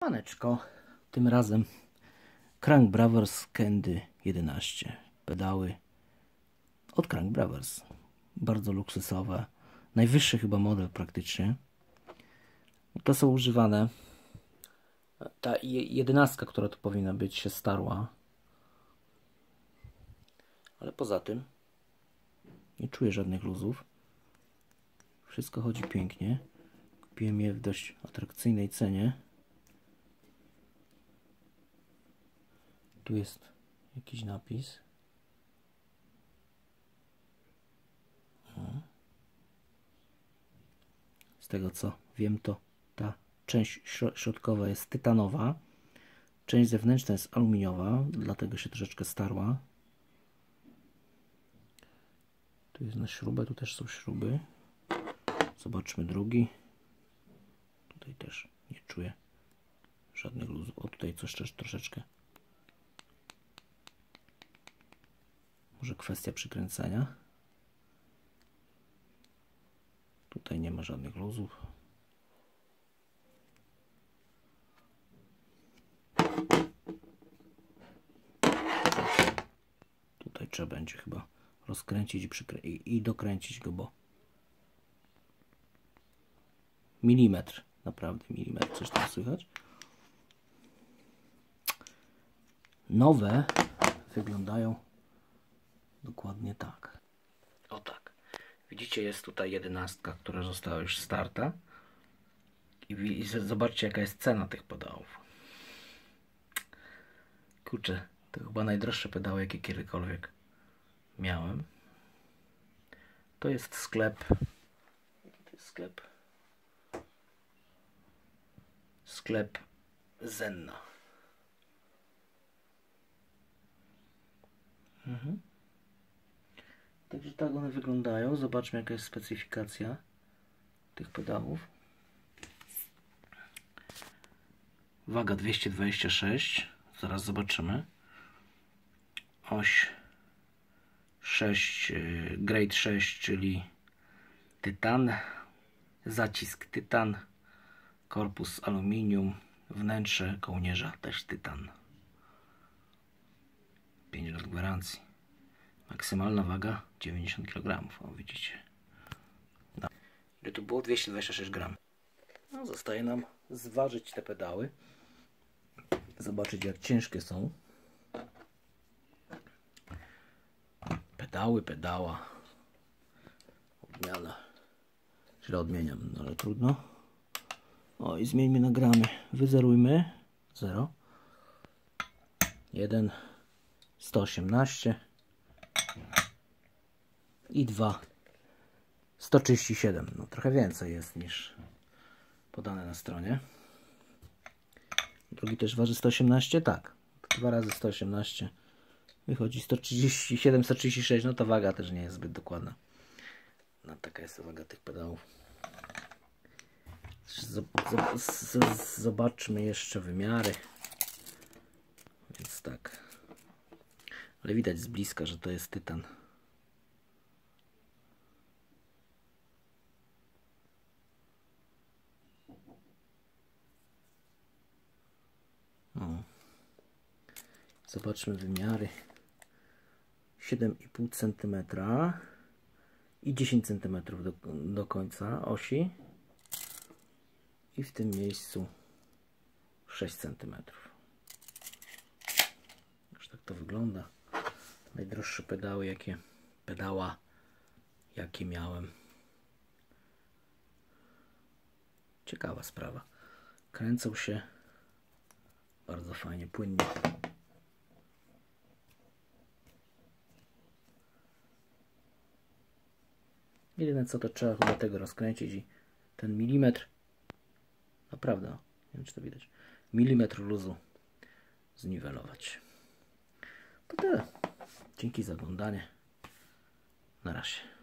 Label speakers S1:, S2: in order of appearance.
S1: Paneczko, tym razem Crank Brothers Candy 11. Pedały od Crank Brothers. Bardzo luksusowe. Najwyższy chyba model praktycznie. To są używane. Ta 11, która tu powinna być, się starła. Ale poza tym nie czuję żadnych luzów. Wszystko chodzi pięknie. Kupiłem je w dość atrakcyjnej cenie. Tu jest jakiś napis. Z tego co wiem, to ta część środkowa jest tytanowa. Część zewnętrzna jest aluminiowa, dlatego się troszeczkę starła. Tu jest na śrubę, tu też są śruby. Zobaczmy drugi. Tutaj też nie czuję żadnych luzów. O, tutaj coś też troszeczkę. Może kwestia przykręcenia. Tutaj nie ma żadnych luzów. Tutaj trzeba będzie chyba rozkręcić i dokręcić go, bo milimetr, naprawdę milimetr, coś tam słychać. Nowe wyglądają dokładnie tak. O tak. Widzicie, jest tutaj 11, która została już starta. I zobaczcie, jaka jest cena tych pedałów. Kurczę, to chyba najdroższe pedały, jakie kiedykolwiek miałem. To jest sklep. To jest sklep. Sklep Zenna. Także tak one wyglądają. Zobaczmy, jaka jest specyfikacja tych pedałów. Waga 226. Zaraz zobaczymy. Oś 6, grade 6, czyli tytan. Zacisk tytan. Korpus aluminium. Wnętrze kołnierza też tytan. 5 lat gwarancji. Maksymalna waga 90 kg. O, widzicie. No. Ile tu było? 226 gram. No, zostaje nam zważyć te pedały. Zobaczyć, jak ciężkie są. Pedała. Odmiana. Źle odmieniam, no ale trudno. O, i zmieńmy na gramy. Wyzerujmy. 0. 1. 118. I 2. 137. No trochę więcej jest niż podane na stronie. Drugi też waży 118. Tak. 2 razy 118. Wychodzi 137, 136. No to waga też nie jest zbyt dokładna. No taka jest waga tych pedałów. Zobaczmy jeszcze wymiary. Więc tak. Ale widać z bliska, że to jest tytan. O. Zobaczmy wymiary. 7,5 cm i 10 cm do końca osi. I w tym miejscu 6 cm. Już tak to wygląda. Najdroższe pedały, jakie miałem. Ciekawa sprawa. Kręcą się bardzo fajnie, płynnie. Jedyne co, to trzeba chyba tego rozkręcić i ten milimetr, naprawdę, nie wiem czy to widać, milimetr luzu zniwelować. To tyle. Dzięki za oglądanie. Na razie.